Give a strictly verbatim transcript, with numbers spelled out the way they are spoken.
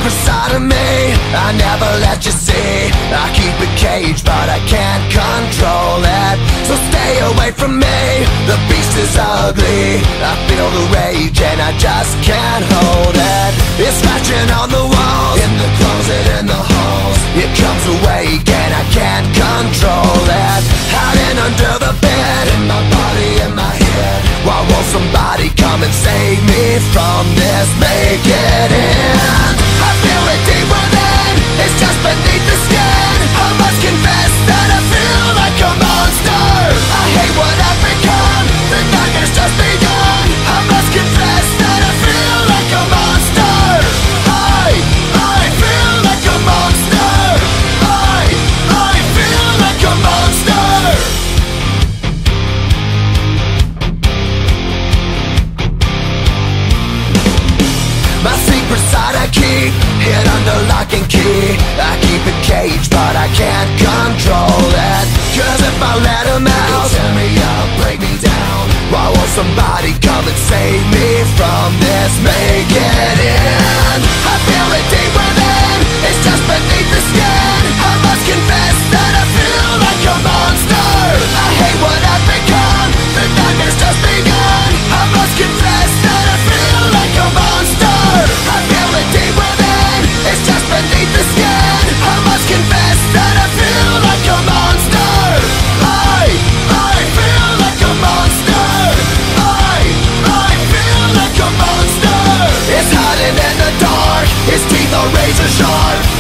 secret side of me I never let you see. I keep it caged but I can't control it. So stay away from me, the beast is ugly. I feel the rage and I just can't hold it. It's scratching on the walls, in the closet, in the halls. It comes awake and I can't control it. Hiding under the bed, in my body, in my head. Why won't somebody come and save me from this? Make it end. I feel it deep within, it's just beneath the skin. I must confess that I feel like a monster. I hate what I've become, the nightmare's just begun. I must confess that I feel like a monster. I, I feel like a monster. I, I feel like a monster. My secret side I keep hid under lock and key. I keep it caged but I can't control it. Cause if I let him out, he'll tear me up, break me down. Why won't somebody come and save me from this? Make it end. I feel it deep within, it's just beneath the skin. I must confess that I feel like a monster. I hate what I've become, the nightmare's just begun. I must confess that I feel like a monster. I feel it deep within, it's just beneath the skin. I must confess that I feel like a monster. I, I feel like a monster. I, I feel like a monster. It's hiding in the dark, its teeth are razor sharp.